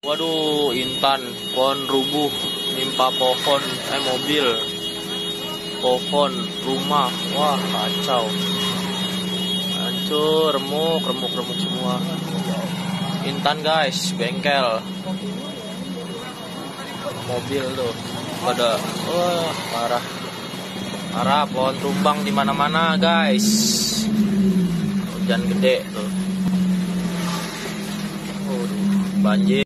Waduh, Intan, pohon rubuh, nimpa pohon, mobil, pohon, rumah, wah kacau, hancur, remuk semua. Intan guys, bengkel, mobil tuh, pada, wah parah, pohon tumbang di mana-mana guys, hujan gede tuh, banjir.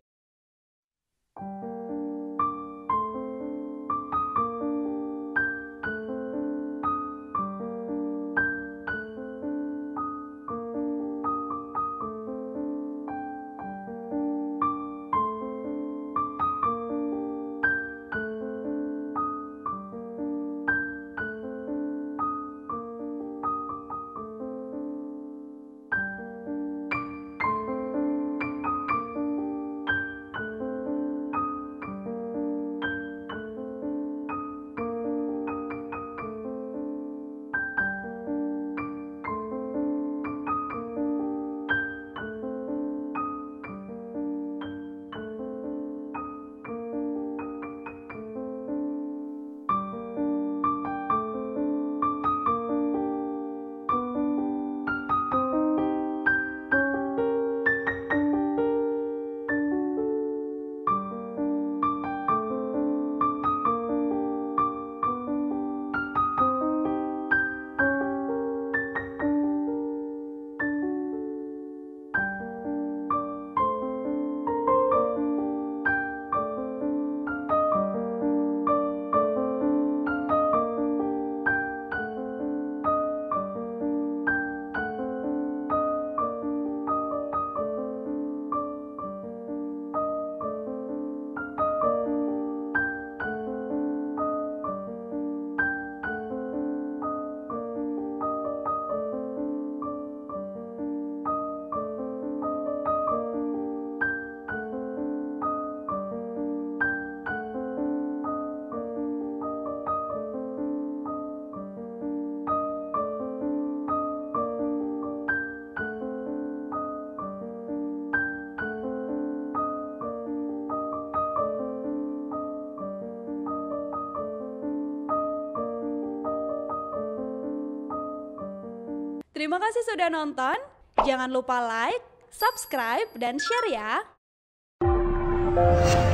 Terima kasih sudah nonton. Jangan lupa like, subscribe, dan share ya.